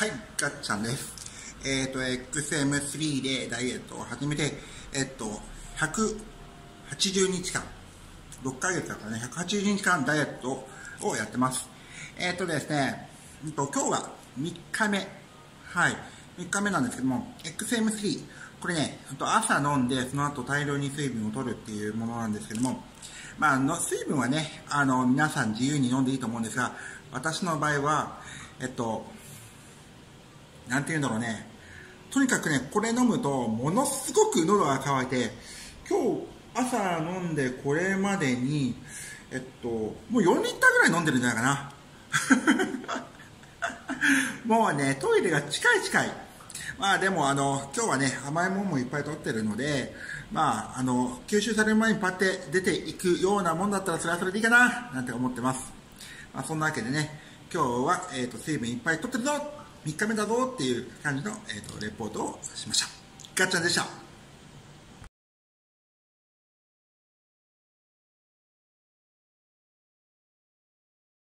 はい、ガッチャンです。XM3 でダイエットを始めて、180日間、6ヶ月だからね、180日間ダイエットをやってます。ですね、今日は3日目。はい、3日目なんですけども、XM3、これね、朝飲んで、その後大量に水分を取るっていうものなんですけども、水分はね、皆さん自由に飲んでいいと思うんですが、私の場合は、なんていうんだろうね。とにかくね、これ飲むと、ものすごく喉が渇いて、今日朝飲んでこれまでに、もう4リッターぐらい飲んでるんじゃないかな。もうね、トイレが近い。でも今日はね、甘いものもいっぱい取ってるので、吸収される前にパッて出ていくようなもんだったらそれはそれでいいかな、なんて思ってます。そんなわけでね、今日は、水分いっぱい取ってるぞ3日目だぞっていう感じの、レポートをしました。ガッチャンでした。